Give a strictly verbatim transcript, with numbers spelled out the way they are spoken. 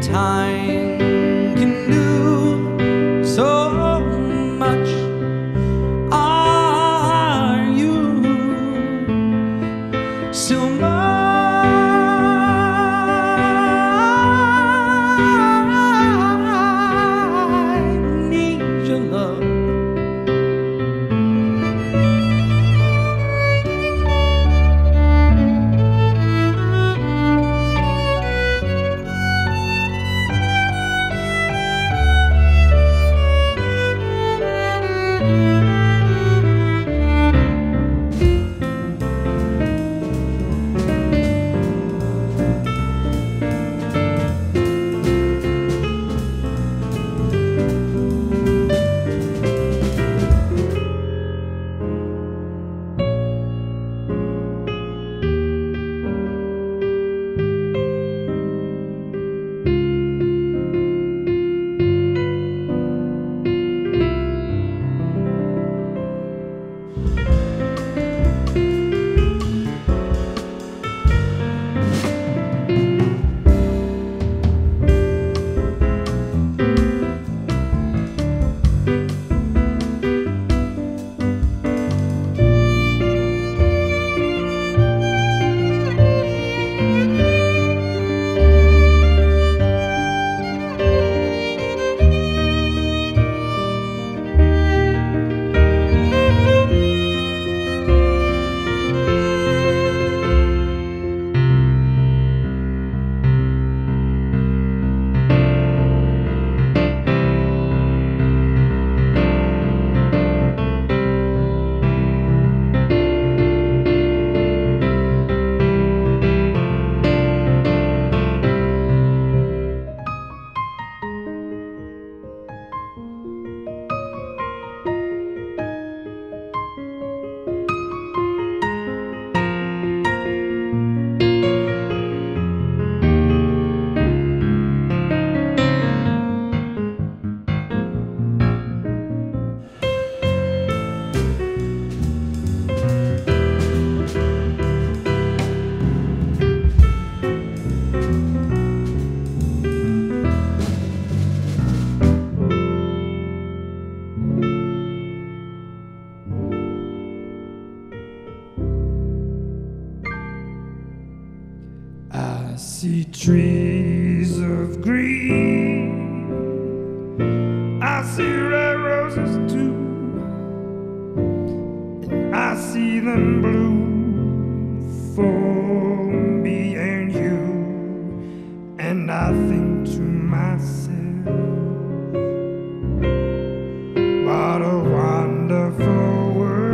time can do so much. Are you still mine? Need your love. I see trees of green, I see red roses too, and I see them bloom for me and you. And I think to myself, what a wonderful world.